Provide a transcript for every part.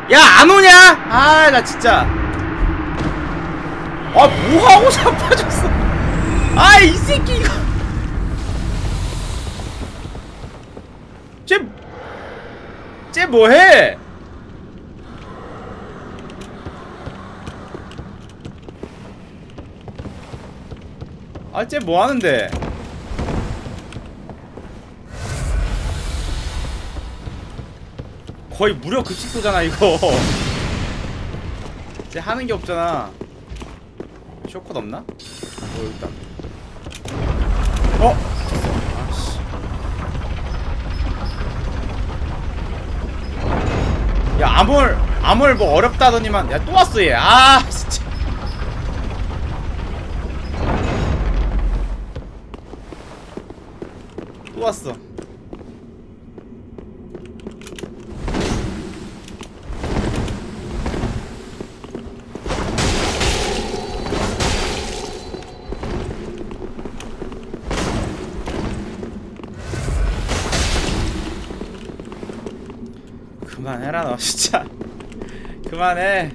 야 안오냐? 아 나 진짜 아 뭐하고 자빠졌어. 아 이 새끼 이거 쟤 뭐해? 아 쟤 뭐하는데? 거의 무려 급식소잖아 이거. 쟤 하는게 없잖아. 쇼컷 없나? 여기 있다. 아씨. 야 암홀 뭐 어렵다더니만. 야 또 왔어 얘. 아 진짜. 또 왔어. 그만해라 너 진짜. 그만해.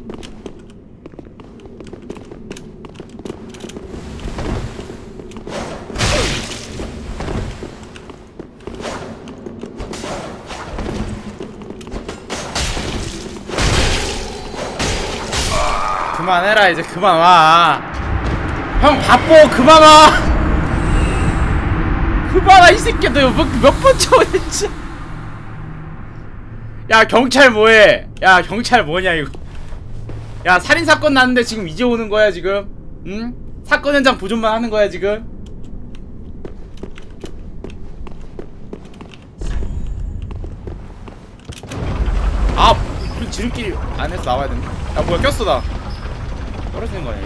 그만해라 이제. 그만 와. 형 바빠. 그만 와. 그만 와 이 새끼. 너 몇 번째 오냐 진짜. 야 경찰 뭐해? 야 경찰 뭐냐 이거. 야 살인사건 났는데 지금 이제 오는 거야 지금? 응? 사건 현장 보존만 하는 거야 지금? 아 그 지름길 안에서 나와야 된다. 야 뭐야 꼈어 나. 떨어지는 거 아니야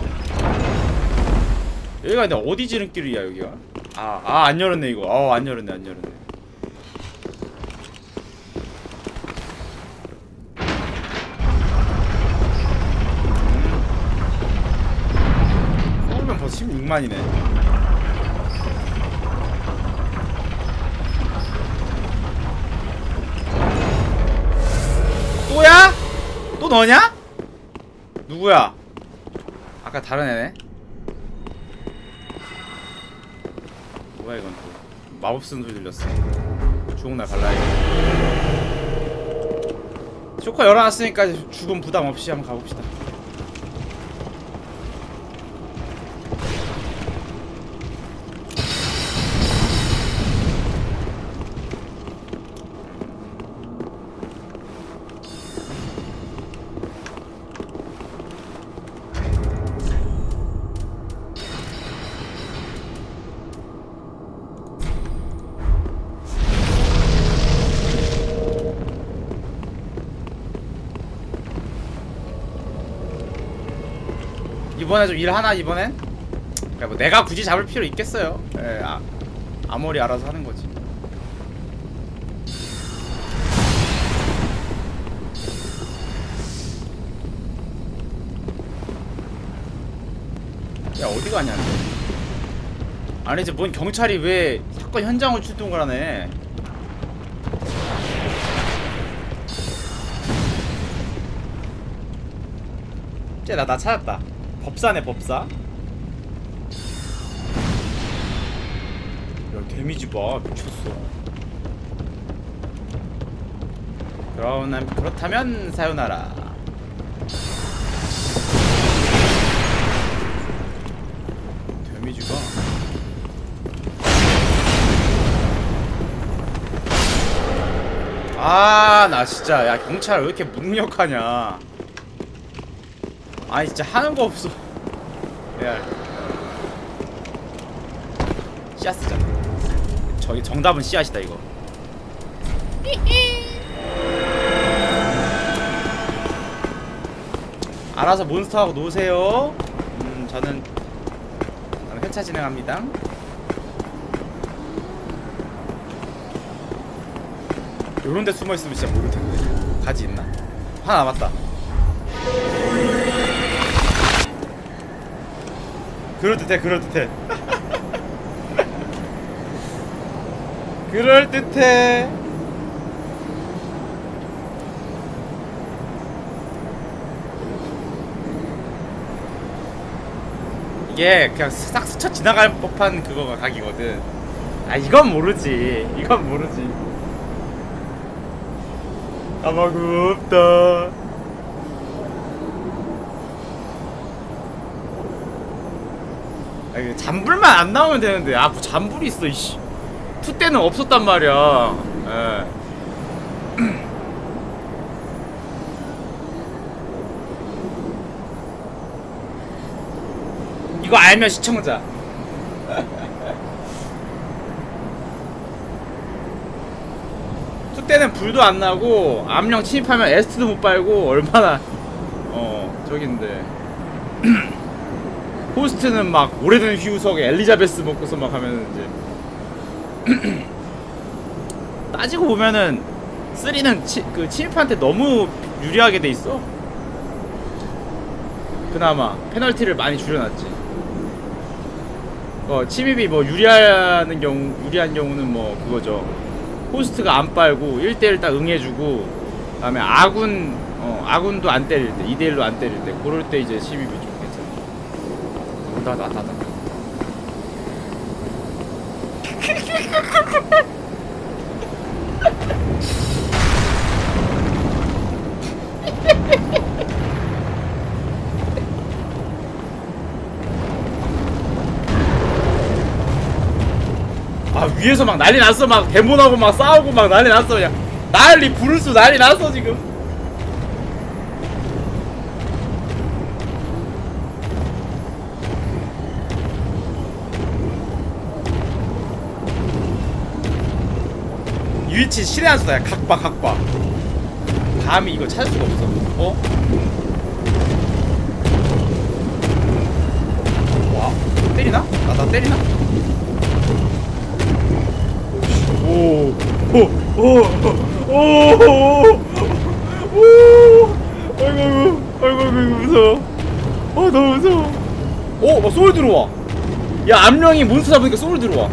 이거? 여기가 근데 어디 지름길이야 여기가? 안 열었네 이거. 안 열었네 안 열었네. 서울면 벌써 16만이네 또야? 또 너냐? 누구야? 아까 다른 애네? 뭐야 이건 또. 마법 쓰는 소리 들렸어. 주홍날 발라야겠다. 쇼커 열어놨으니까 죽음 부담 없이 한번 가봅시다. 이번에 좀 일하나 이번엔? 그러니까 뭐 내가 굳이 잡을 필요 있겠어요. 예, 아무리 알아서 하는 거지. 야 어디 가냐? 아니 이제 뭔 경찰이 왜 사건 현장을 출동을 하네? 쟤 나 찾았다. 법사네 법사. 야 데미지 봐 미쳤어. 그렇다면 사요나라. 데미지가 나 진짜. 야 경찰 왜 이렇게 무능력하냐. 아니 진짜 하는 거 없어. 야 씨앗 쓰자. 저기 정답은 씨앗이다 이거. 알아서 몬스터하고 노세요. 저는 회차 진행합니다. 요런데 숨어있으면 진짜 모를텐데. 가지 있나? 하나 남았다. 그럴듯해 그럴듯해. 그럴듯해. 이게 그냥 싹 스쳐 지나갈 법한 그거가 각이거든. 아 이건 모르지. 이건 모르지. 아마구 없다. 아 이게 잔불만 안 나오면 되는데 아 뭐 잔불이 있어 이씨. 투 때는 없었단 말이야. 예. 이거 알면 시청자. 투 때는 불도 안 나고 암령 침입하면 에스트도 못 빨고 얼마나 저긴데. 호스트는 막 오래된 휴석에 엘리자베스 먹고서 막 하면은 이제 따지고 보면은 3는 그 침입한테 너무 유리하게 돼 있어. 그나마 페널티를 많이 줄여놨지. 침입이 뭐 유리한 경우는 뭐 그거죠. 호스트가 안 빨고 1대1 딱 응해주고, 그다음에 아군도 안 때릴 때, 2대1로 안 때릴 때, 그럴 때 이제 침입이 좀 괜찮아. 나다. 아 위에서 막 난리 났어. 막 데몬하고 막 싸우고 막 난리 났어. 그냥 난리 부르스 난리 났어 지금. 이 위치 신의 한 수다. 각박 감히 이거 찾을 수가 없어. 와 때리나? 나 때리나? 아이고 무서워. 너무 무서워. 소울 들어와. 야 암령이 몬스터 잡으니까 소울 들어와.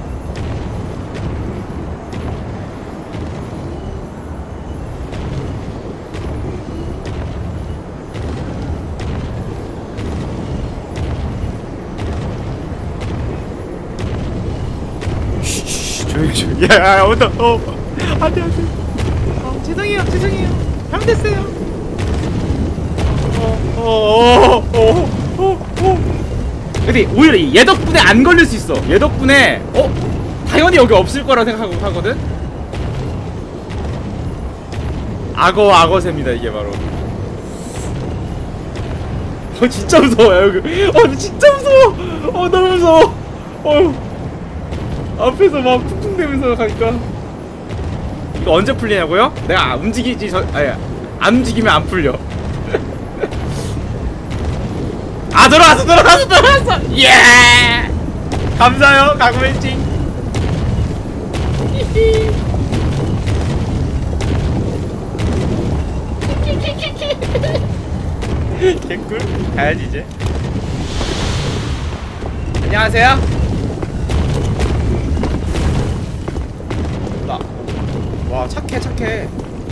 조용히. 야, 온다. 안 돼. 죄송해요. 잘못했어요. 근데 오히려 얘 덕분에 안 걸릴 수 있어. 얘 덕분에, 당연히 여기 없을 거라 생각하고 하거든? 악어새입니다, 이게 바로. 진짜 무서워요, 여기. 진짜 무서워. 너무 무서워. 앞에서 막 쿵쿵대면서 가니까. 이거 언제 풀리냐고요? 내가 안 움직이면 안 풀려. 들어왔어. 예! 감사해요, 가구매칭. 개꿀? 가야지 이제. 안녕하세요. 와 착해.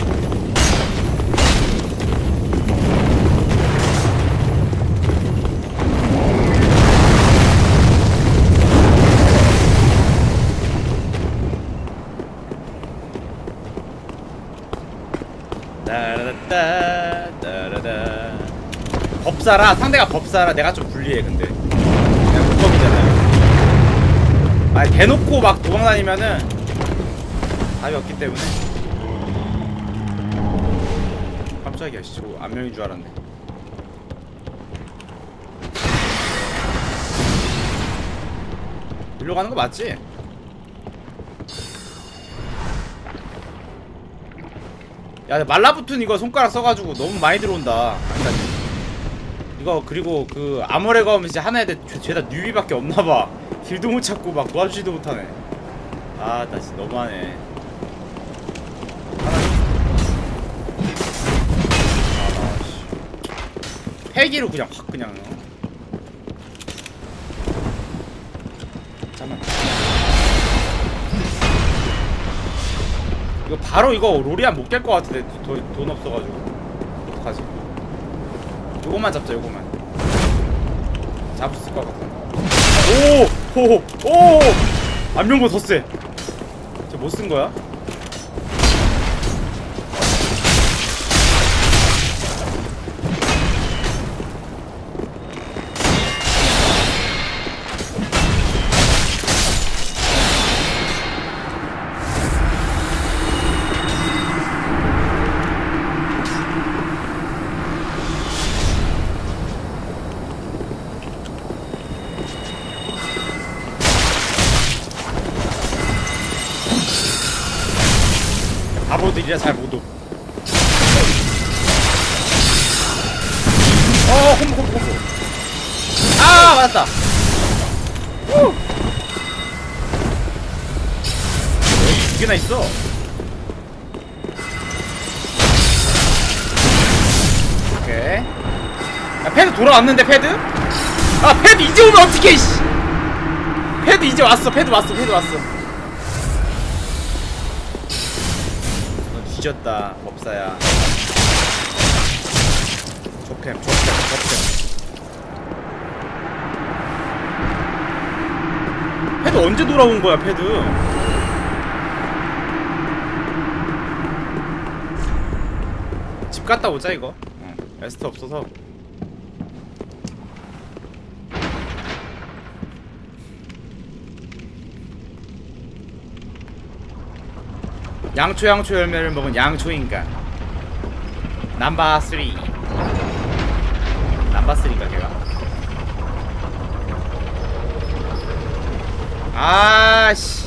따라다. 법사라. 상대가 법사라. 내가 좀 불리해. 근데 내가 불법이잖아요. 아니 대놓고 막 도망다니면은 답이 없기 때문에. 깜짝이야. 씨, 저거 안명인 줄 알았네. 일로 가는 거 맞지? 야 말라붙은 이거 손가락 써가지고 너무 많이 들어온다. 이거 그리고 그 아모레가 오면 진짜 하나 애들 죄다 뉴비밖에 없나봐. 길도 못 찾고 막 도와주지도 못하네. 나 진짜 너무하네. 폐기로 그냥 확 그냥. 잠깐만. 이거 바로 이거 로리안 못 깰 것 같은데 돈 없어가지고. 어떡하지? 요거만 잡자. 요거만 잡을 수 있을 것 같아. 오! 오! 오! 안면보 더 세. 저 뭐 쓴 거야? 바보들이라 잘 못 오. 콤보. 아, 맞았다. 후. 두 개나 있어. 오케이. 야, 패드 돌아왔는데, 패드? 아, 패드 이제 오면 어떡해, 씨. 패드 이제 왔어. 패드 왔어. 뒤졌다 법사야. 조팸. 패드 언제 돌아온 거야 패드? 집 갔다 오자 이거. 에스트 없어서. 양초 열매를 먹은 양초인간 넘버 3. 넘버 3인가 걔가? 아씨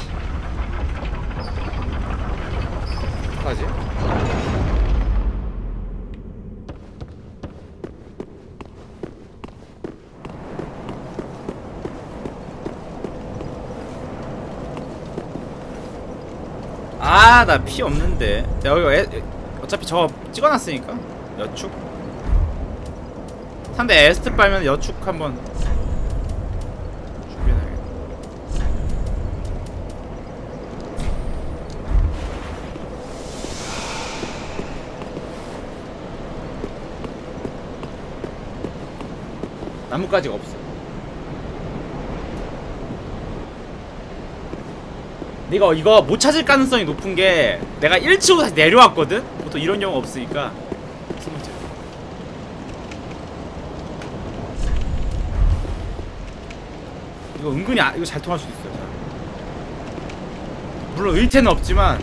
어떡하지? 아, 나 피 없는데. 여기 어차피 저거 찍어놨으니까. 여축. 상대 에스트 빨면 여축 한번 준비해놔야겠다. 나뭇가지가 없어. 이거 못 찾을 가능성이 높은 게 내가 1층으로 다시 내려왔거든? 보통 이런 경우 없으니까. 이거 은근히 이거 잘 통할 수도 있어요. 물론 의태는 없지만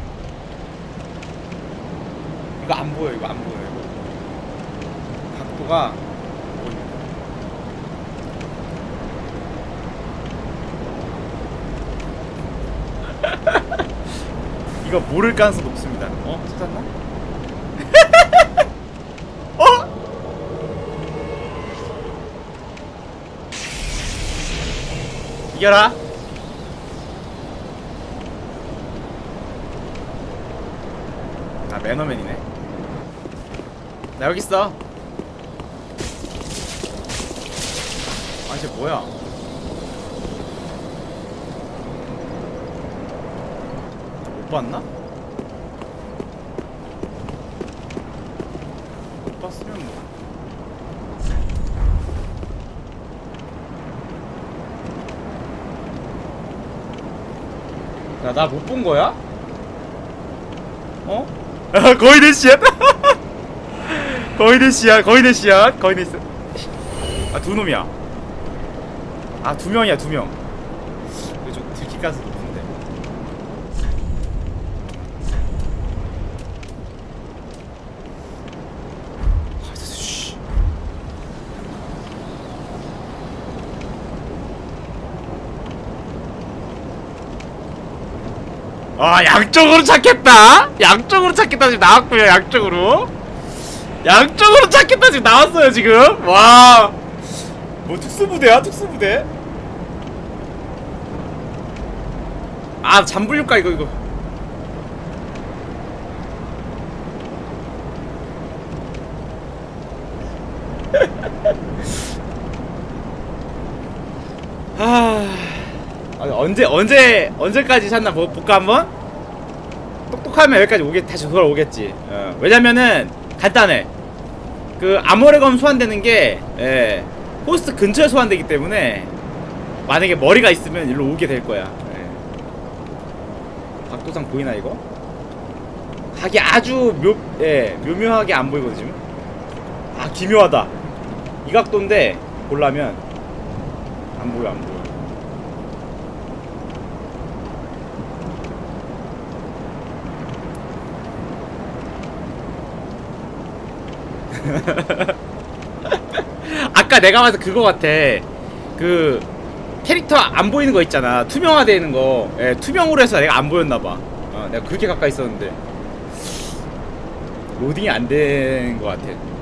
이거 안 보여. 이거 각도가 이거 모를 가능성 높습니다. 찾았나? 이겨라. 아, 매너맨이네. 나 여기 있어. 아, 이제 뭐야? 못 봤나? 못 봤으면 뭐. 야, 나 못 본 거야? 거의 대시야. 거의 대시야. 아, 두 놈이야. 아, 두 명이야. 이거 좀 들킬 가능성이 높은데. 아, 양쪽으로 찾겠다. 지금 나왔고요. 양쪽으로 찾겠다. 지금 나왔어요. 지금. 와, 뭐 특수부대야? 아, 잠불릴까 이거. 언제까지 찾나 볼까 한번? 똑똑하면 여기까지 다시 돌아오겠지. 왜냐면은 간단해. 그 아모레검 소환되는 게 호스트 근처에 소환되기 때문에 만약에 머리가 있으면 일로 오게 될 거야. 예. 각도상 보이나 이거? 각이 아주 묘묘하게 안 보이거든 지금. 아 기묘하다. 이 각도인데 보려면 안 보여 안 보여. 아까 내가 봐서 그거 같아. 그 캐릭터 안 보이는 거 있잖아. 투명화되는 거. 예, 투명으로 해서 내가 안 보였나봐. 내가 그렇게 가까이 있었는데 로딩이 안 된 거 같아.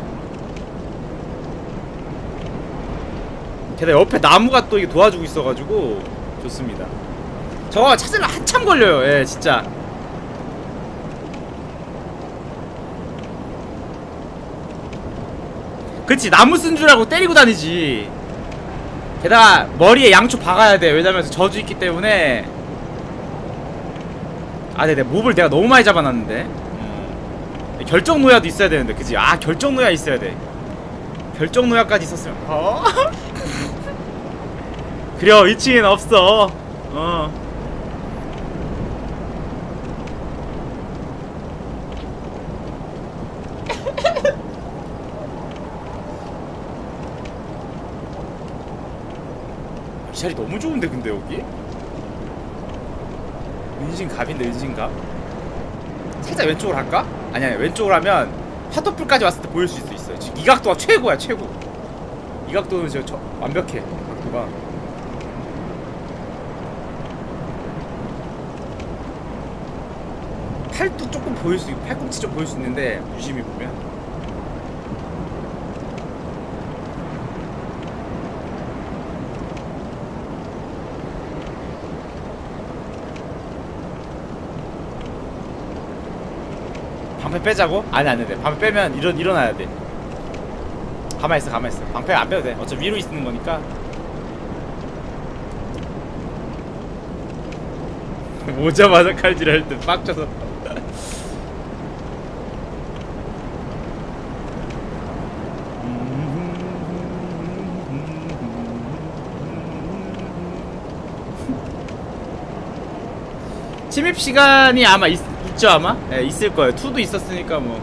게다가 옆에 나무가 또 이게 도와주고 있어가지고 좋습니다. 저거 찾으려 한참 걸려요. 예, 진짜. 그치, 나무 쓴 줄 알고 때리고 다니지. 게다가 머리에 양초 박아야 돼. 왜냐면 저주 있기 때문에. 아, 네, 몹을 내가 너무 많이 잡아놨는데. 결정노야도 있어야 되는데, 그치? 아, 결정노야 있어야 돼. 결정노야까지 있었으면. 그래, 2층에는 없어. 이 자리 너무 좋은데 근데 여기? 은신갑인데 은신갑? 살짝 왼쪽으로 할까? 아니 왼쪽으로 하면 화토풀까지 왔을 때 보일 수 있어. 지금 이 각도가 최고야 최고. 이 각도는 진짜 완벽해. 각도가 팔도 조금 보일 수 있고 팔꿈치 좀 보일 수 있는데 유심히 보면 방패 빼자고? 아니 안돼. 방패 빼면 일어나야 돼. 가만있어 가만있어. 방패 안 빼도 돼. 어차피 위로 있는 거니까. 오자마자 칼질할 때 빡쳐서. 침입 시간이 아마 있죠 아마? 예, 있을 거예요. 2도 있었으니까 뭐.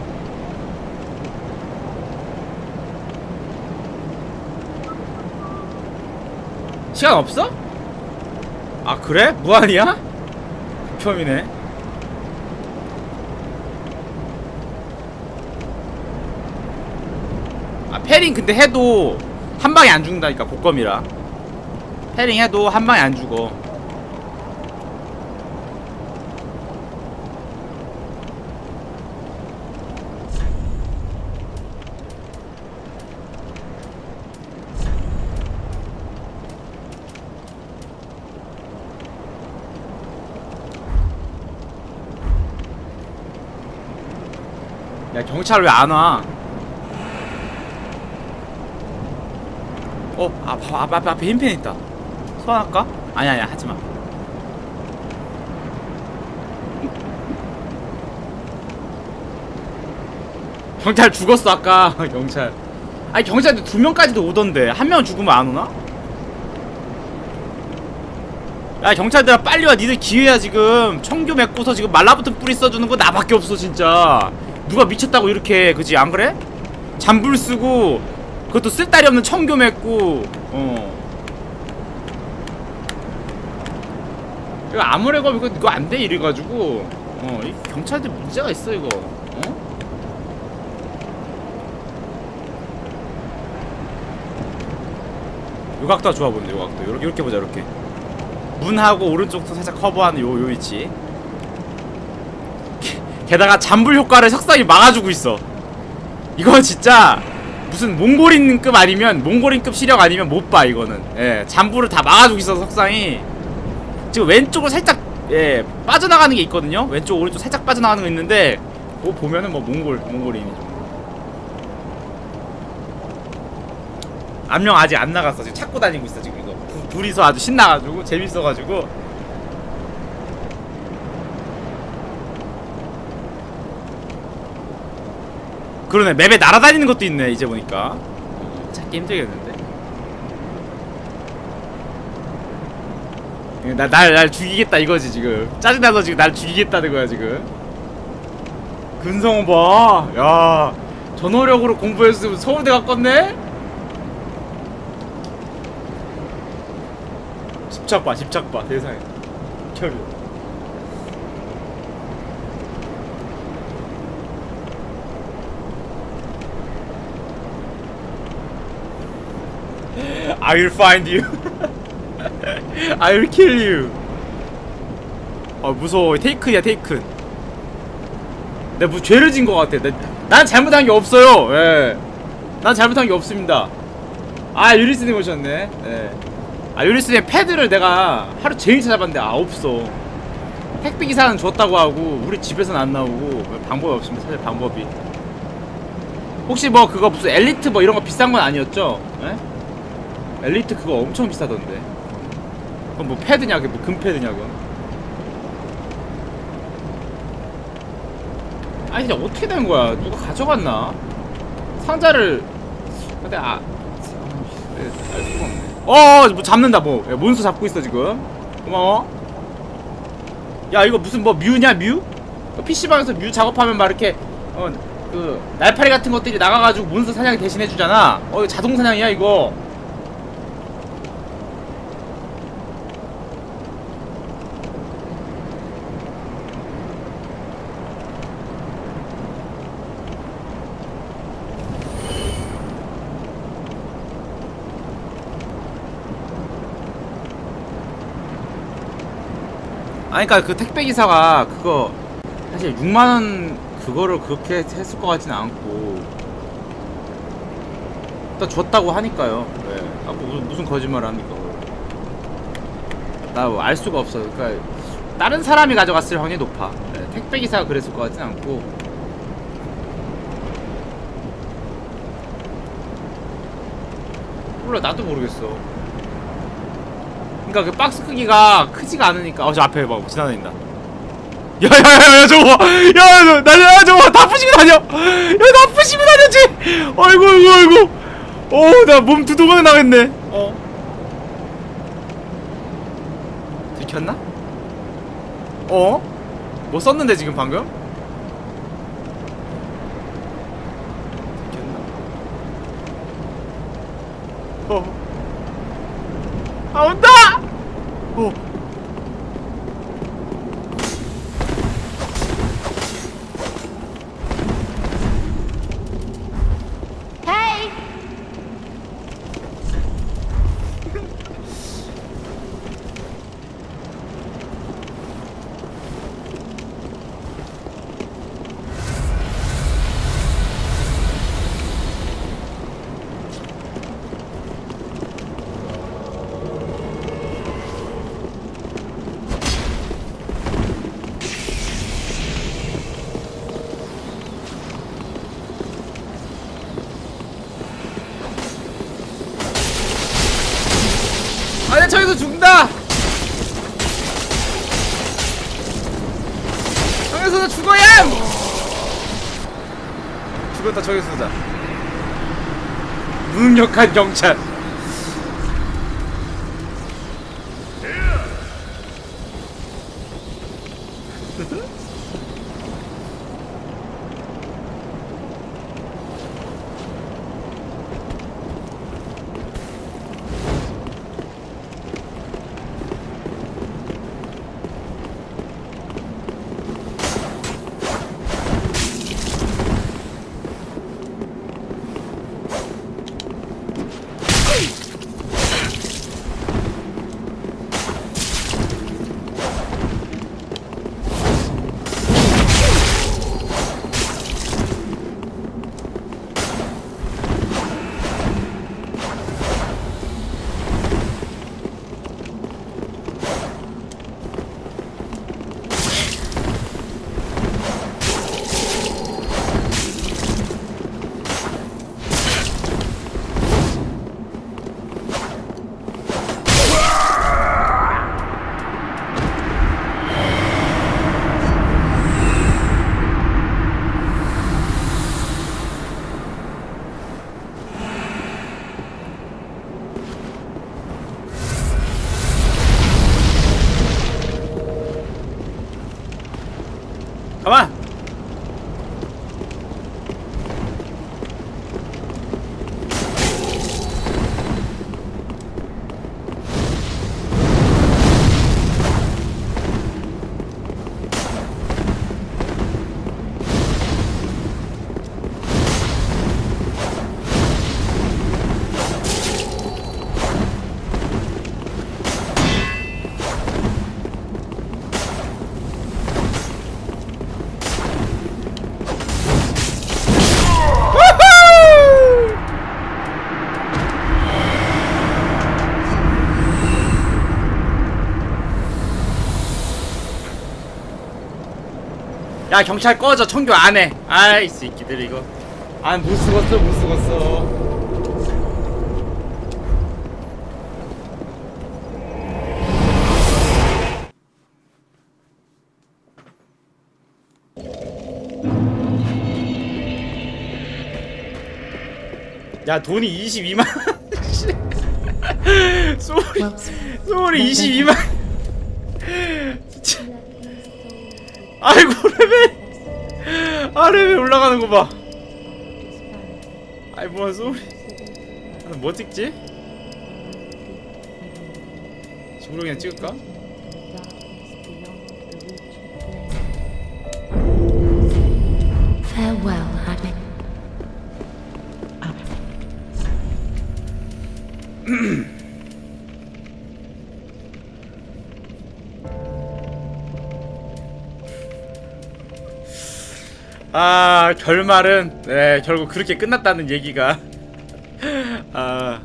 시간 없어? 아 그래? 무한이야? 극혐이네. 아 패링 근데 해도 한 방에 안 죽는다니까. 곡검이라 패링 해도 한 방에 안 죽어. 야 경찰 왜 안 와? 앞에 흰펜 있다. 소환할까? 아니야 하지마. 경찰 죽었어 아까. 경찰 아니 경찰들 2명까지도 오던데 1명 죽으면 안 오나? 야 경찰들아 빨리 와. 니들 기회야 지금. 청교 맺고서 지금 말라붙은 뿌리 써주는 거 나밖에 없어 진짜. 누가 미쳤다고 이렇게. 그지 안 그래? 잔불 쓰고 그것도 쓸데리 없는 청교 맺고. 이거 아무래도 이거 안 돼 이래가지고. 이 경찰들 문제가 있어 이거. 요 각도가 좋아 보이는데. 요 각도 요렇게 보자. 요렇게 문하고 오른쪽도 살짝 커버하는 요 위치. 게다가 잠불 효과를 석상이 막아주고 있어. 이거 진짜 무슨 몽골인급 아니면 몽골인급 시력 아니면 못 봐 이거는. 예, 잠불을 다 막아주고 있어 석상이. 지금 왼쪽으로 살짝 빠져나가는 게 있거든요. 왼쪽 오른쪽 살짝 빠져나가는 거 있는데 그거 보면은 뭐 몽골인이죠. 암령 아직 안 나갔어. 지금 찾고 다니고 있어 지금 이거. 둘이서 아주 신나가지고 재밌어가지고. 그러네. 맵에 날아다니는 것도 있네 이제 보니까. 찾기 힘들겠는데. 날 죽이겠다 이거지 지금. 짜증나서 지금 날 죽이겠다는 거야 지금. 근성은 봐. 야, 전호력으로 공부했으면 서울대 갔겠네? 집착 봐, 집착 봐, 세상에. 저기. I will find you. I will kill you. 무서워. 테이큰이야, 테이큰. 내가 뭐 죄를 진 것 같아. 난 잘못한 게 없어요. 예. 난 잘못한 게 없습니다. 유리스님 오셨네. 예. 유리스님 패드를 내가 하루 종일 찾아봤는데 없어. 택배기사는 줬다고 하고 우리 집에서는 안 나오고 방법이 없습니다. 사실 방법이. 혹시 뭐 그거 무슨 엘리트 뭐 이런 거 비싼 건 아니었죠? 예? 엘리트 그거 엄청 비싸던데. 그건 뭐 패드냐, 그게 뭐 금패드냐, 그건. 진짜 어떻게 된 거야? 누가 가져갔나? 상자를. 근데 알 수가 없네. 뭐 잡는다, 뭐. 야, 몬스터 잡고 있어, 지금. 고마워. 야, 이거 무슨 뭐 뮤냐, 뮤? PC방에서 뮤 작업하면 막 이렇게, 그, 날파리 같은 것들이 나가가지고 몬스터 사냥 대신해주잖아. 이거 자동 사냥이야, 이거. 그니까 그 택배기사가 그거 사실 6만원 그거를 그렇게 했을 것 같지는 않고 일단 줬다고 하니까요. 네. 무슨 거짓말을 합니까? 나 알 수가 없어. 그러니까 다른 사람이 가져갔을 확률이 높아. 네. 택배기사가 그랬을 것 같지는 않고. 몰라, 나도 모르겠어. 그니까 그 박스 크기가 크지가 않으니까. 저 앞에 막 지나다닌다. 야야야야 저거. 야 저거 다 부시고 다녀. 야 다 부시고 다녔지. 아이고. 나 몸 두동강 나겠네. 들켰나? 뭐 썼는데 지금 방금? 들켰나? 온다! Hey! 저기서 죽는다! 저기서 나 죽어야! 죽었다. 저기서 쏘자. 무능력한 경찰. 야 경찰 꺼져. 청교 안해. 아이 새끼들 이거. 아 못쓰겄어 못쓰겄어. 야 돈이 22만. 소울이 22만. 진짜. 아이고 레벨. 아 레벨 올라가는 거 봐. 아이 뭐야 소울이. 뭐 찍지? 집으로 그냥 찍을까? Farewell, Hadley. 아 결말은 네 결국 그렇게 끝났다는 얘기가 아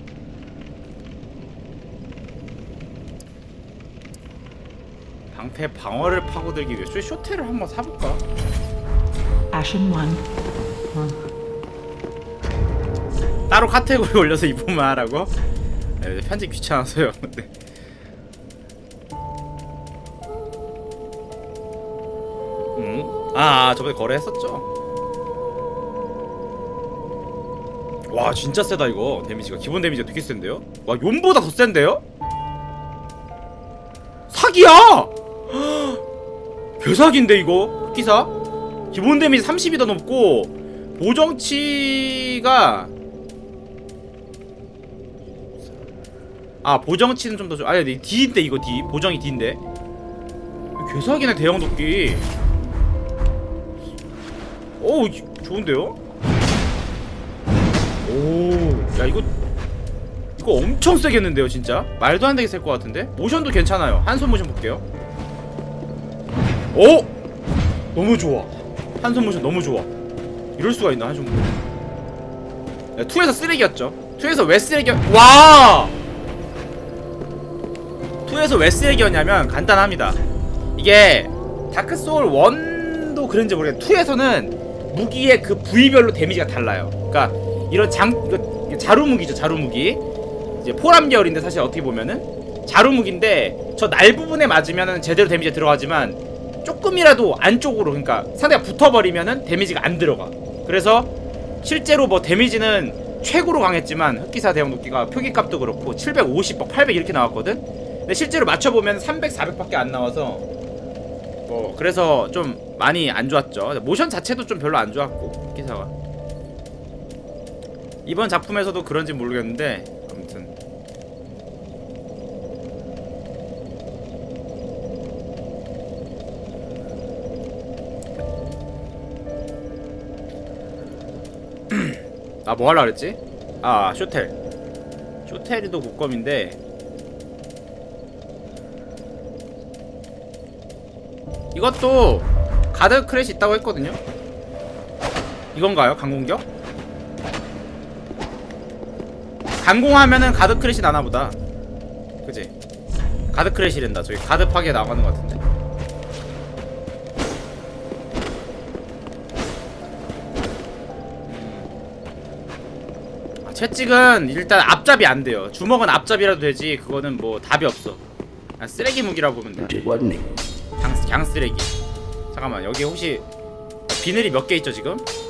방패 방어를 파고들기 위해 쇼테를 한번 사볼까? Ashen one. 따로 카테고리 올려서 입으면 하라고? 네, 편집 귀찮아서요. 네. 저번에 거래했었죠. 와 진짜 세다 이거. 데미지가 기본 데미지가 되게 센데요? 와 용보다 더 센데요? 사기야! 개사기인데 이거 흑기사? 기본 데미지 30이 더 넘고 보정치가 보정치는 좀 더 아니 D인데 이거 D 보정이 D인데 개사기네 대형 도끼. 오 좋은데요? 오 야 이거 엄청 세겠는데요 진짜? 말도 안 되게 셀 것 같은데? 모션도 괜찮아요. 한손 모션 볼게요. 오! 너무 좋아. 한손 모션 너무 좋아. 이럴 수가 있나 한손 모션. 야, 2에서 쓰레기였죠. 2에서 왜 와! 2에서 왜 쓰레기였냐면 간단합니다. 이게 다크소울 1도 그런지 모르겠는데 2에서는 무기의 그 부위별로 데미지가 달라요. 그러니까 이런 자루무기죠. 자루무기 이제 포람 계열인데 사실 어떻게 보면은 자루무기인데 저 날 부분에 맞으면은 제대로 데미지가 들어가지만 조금이라도 안쪽으로 그러니까 상대가 붙어버리면은 데미지가 안 들어가. 그래서 실제로 뭐 데미지는 최고로 강했지만 흑기사 대형 도끼가 표기값도 그렇고 750, 800 이렇게 나왔거든. 근데 실제로 맞춰보면 300, 400밖에 안 나와서 뭐 그래서 좀 많이 안 좋았죠. 모션 자체도 좀 별로 안 좋았고 흑기사가 이번 작품에서도 그런지 모르겠는데 아무튼 뭐 하려고 그랬지? 쇼텔. 쇼텔이도 국검인데 이것도 가드 크래시 있다고 했거든요? 이건가요? 강공격? 강공하면은 가드 크래시 나나보다. 그치? 가드 크래시랜다. 저기 가드 파괴 나가는 것 같은데. 채찍은 일단 앞잡이 안 돼요. 주먹은 앞잡이라도 되지. 그거는 뭐 답이 없어. 그냥 쓰레기 무기라고 보면 돼. 그냥 쓰레기. 잠깐만 여기 혹시 비늘이 몇 개 있죠 지금?